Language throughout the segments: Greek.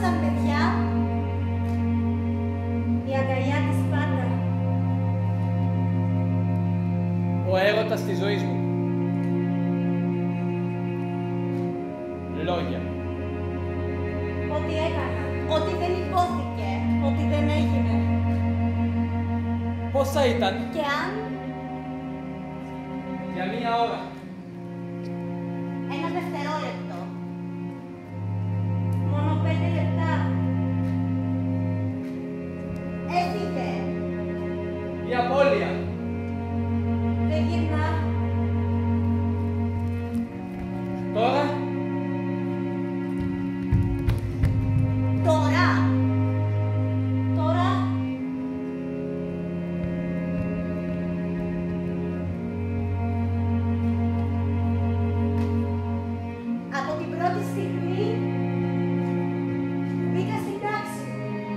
ήμασταν παιδιά, η αγκαλιά της πάντα. Ο έρωτας της ζωής μου. Λόγια. Ό,τι έκανα, ό,τι δεν υπόθηκε, ό,τι δεν έγινε. Πώς θα ήταν Και αν για μία ώρα, ένα δευτερόλεπτο, μόνο 5 λεπτά, έφυγε, η απώλεια. δεν γυρνά. Τώρα, Τώρα, από την πρώτη στιγμή μπήκα στην τάξη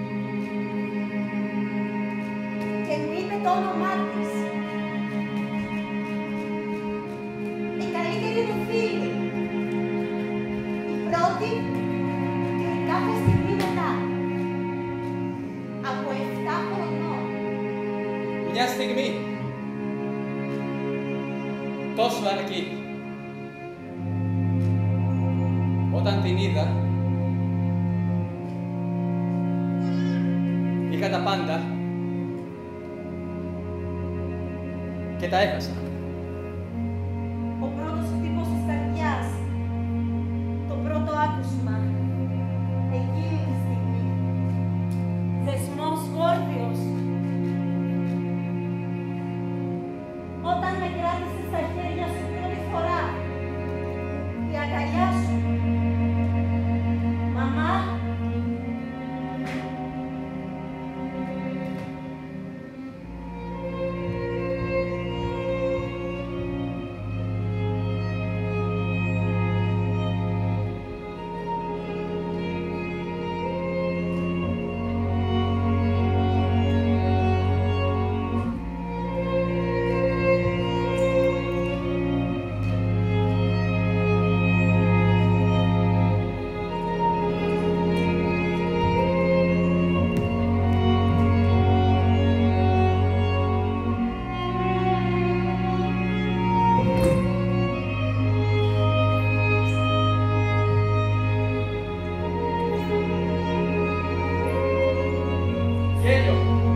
και μου είπε το όνομά της. Η καλύτερη μου φίλη, η πρώτη και η κάθε στιγμή μετά. Από 7 χρονών. μια στιγμή, τόσο αρκεί. Όταν την είδα, είχα τα πάντα και τα έχασα. Ο πρώτος χτύπος της καρδιάς. Το πρώτο άκουσμα. Εκείνη τη στιγμή. Δεσμός γόρδιος. Όταν με κράτησες στα χέρια σου πρώτη φορά. Η αγκαλιά σου. Μαμά. Γέλιο,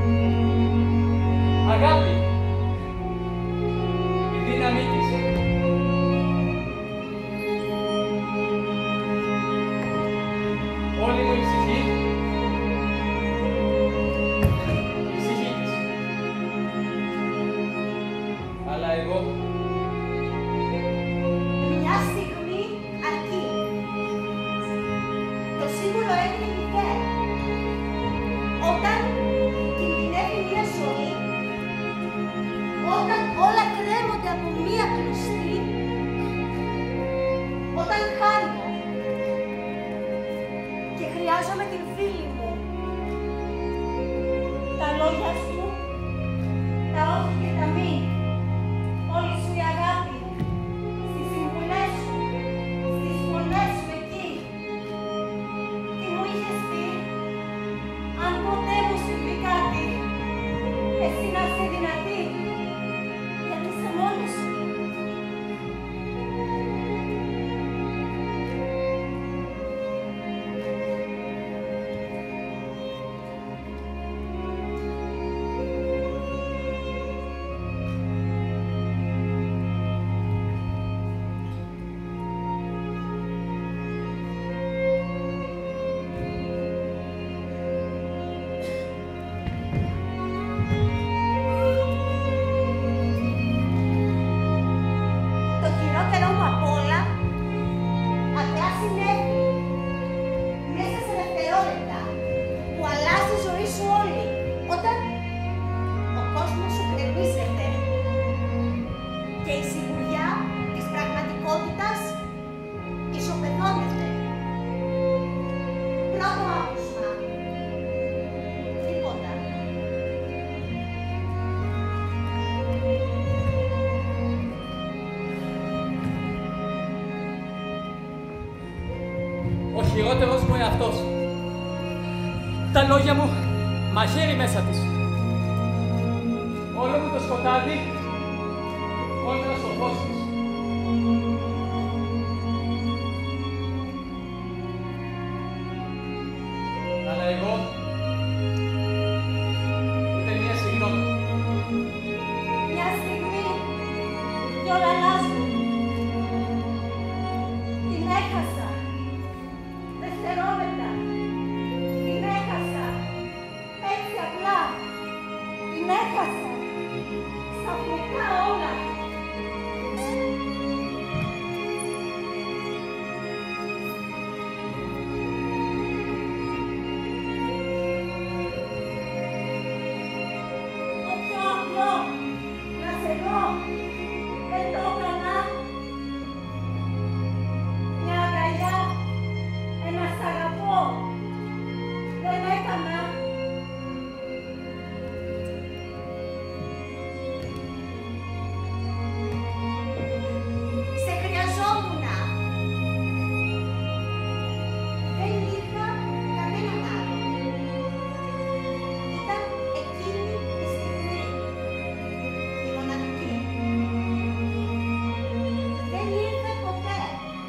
αγάπη, η δύναμή της. Όλη μου η ψυχή, η ψυχή της. Αλλά εγώ, Μια στιγμή αρκεί. Το σύμβολο έγινε μηδέν. Όταν κινδυνεύει μια ζωή, όταν όλα κρέμονται από μια κλωστή, όταν χάνω και χρειάζομαι την φίλη μου, τα λόγια σου, τα όχι και τα μη, όλη σου η αγάπη, στις συμβουλές σου, στις φωνές σου εκεί. Τι μου είχες πει, αν ποτέ μου συμβεί κάτι, εσύ να είσαι δυνατή, γιατί είσαι μόνη σου. Το χειρότερο μου απ' όλα, απλά συνέβη. Μέσα σε δευτερόλεπτα που αλλάζει η ζωή σου όλη. Όταν ο κόσμος σου κρεμίζεται και η σιγουριά της πραγματικότητας ισοπεδώνεται. Πρώτο άκουσμα. Τίποτα. ο χειρότερος μου εαυτός. Τα λόγια μου μαχαίρι μέσα της. Όλο μου το σκοτάδι κόντρα στο φως της. Αλλά εγώ ούτε μία συγγνώμη. Μια στιγμή κι όλα αλλάζουν. Την έχασα. Δευτερόλεπτα. Την έχασα. Έτσι απλά. Την έχασα. Ξαφνικά όλα. Το πιο απλό. Να σε δω. Δεν το έκανα. Μια αγκαλιά. Ένα σ' αγαπώ. Δεν έκανα. Σε χρειαζόμουνα. Δεν είχα κανέναν άλλο. Ήταν εκείνη τη στιγμή. Η μοναδική. Δεν ήρθε ποτέ.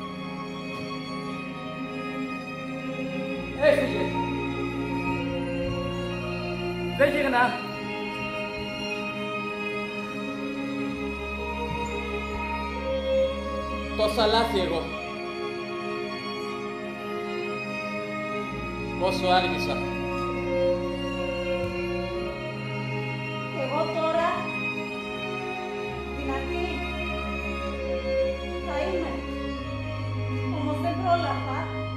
Έφυγε. Δεν γυρνά. Τόσα λάθη εγώ. Πόσο άργησα. Εγώ τώρα δυνατή θα είμαι. Όμως δεν πρόλαβα.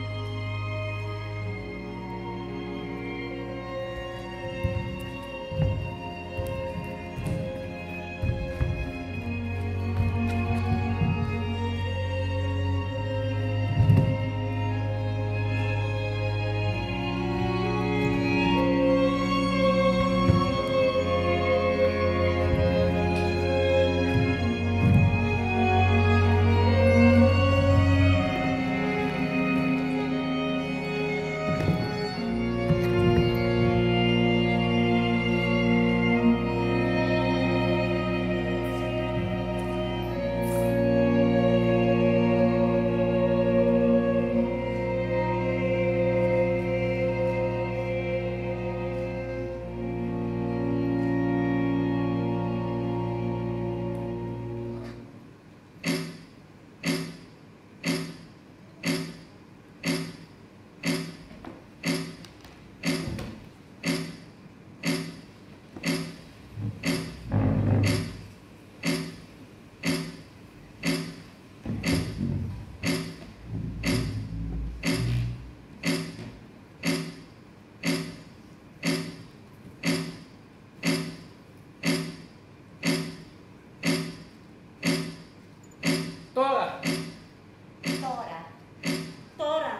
Τώρα. Τώρα. Τώρα.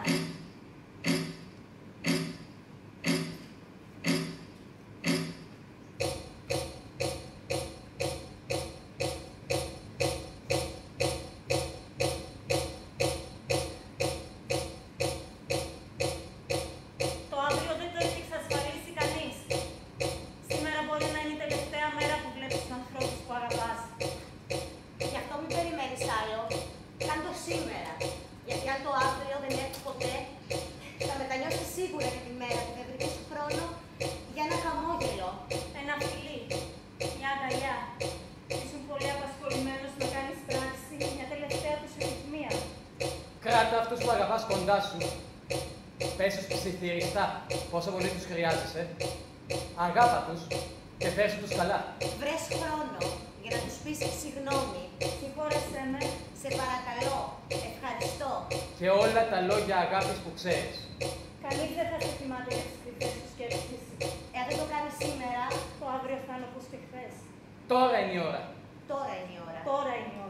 Το αύριο δεν το έχει εξασφαλίσει κανείς. Σήμερα μπορεί να είναι η τελευταία μέρα που βλέπεις τους ανθρώπους που αγαπάς. Γι' αυτό μην περιμένεις άλλο. Κάν' το σήμερα. Γιατί αν το αύριο δεν έρθει ποτέ, θα μετανιώσεις σίγουρα και τη μέρα που δεν βρήκες χρόνο για ένα χαμόγελο. Ένα φιλί. Μια αγκαλιά. Ήσουν πολύ απασχολημένος να κάνεις πράξη μια τελευταία τους επιθυμία. Κράτα αυτούς που αγαπάς κοντά σου. Πες τους ψιθυριστά πόσο πολύ τους χρειάζεσαι. Αγάπα τους και φέρ' τους καλά. Βρες χρόνο για να τους πεις συγγνώμη. Συγχώρεσέ με. Σε παρακαλώ. Ευχαριστώ. Και όλα τα λόγια αγάπης που ξέρεις. Κανείς δεν θα σε θυμάται για τις κρυφές του σκέψεις. Εάν δεν το κάνεις σήμερα, το αύριο θα είναι όπως και χθες. Τώρα είναι η ώρα. Τώρα είναι η ώρα. Τώρα είναι η ώρα.